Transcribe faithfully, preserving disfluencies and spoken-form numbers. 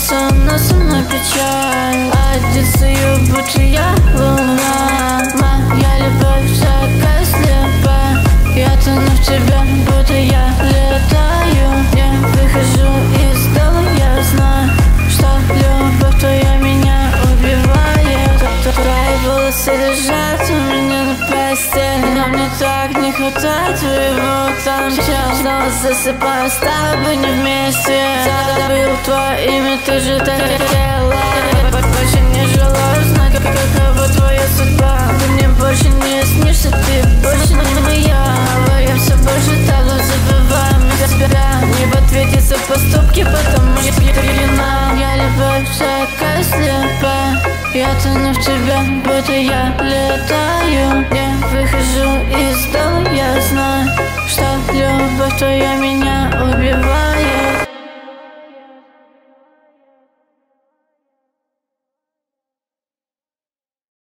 со мной, со мной печаль. Одессою, будто я луна. Моя любовь такая слепая. Я тону в тебя, будто я летаю. Я выхожу из дома, я знаю, что любовь твоя меня убивает. Твои волосы лежат у меня на постели, но мне так не хватает твоего там тела. Снова засыпаю, с тобой не вместе. Забыл твое имя, ты же так хотела. Больше не желаю знать, какова твоя судьба. Ты мне больше не снишься, ты больше не моя. Я все больше того забываю себя. Не в ответе за поступки, потому что я вина. Я любовь такая слепая. Я тону в тебя, будто я летаю. Я выхожу из дома, я знаю, что любовь твоя меня убивает.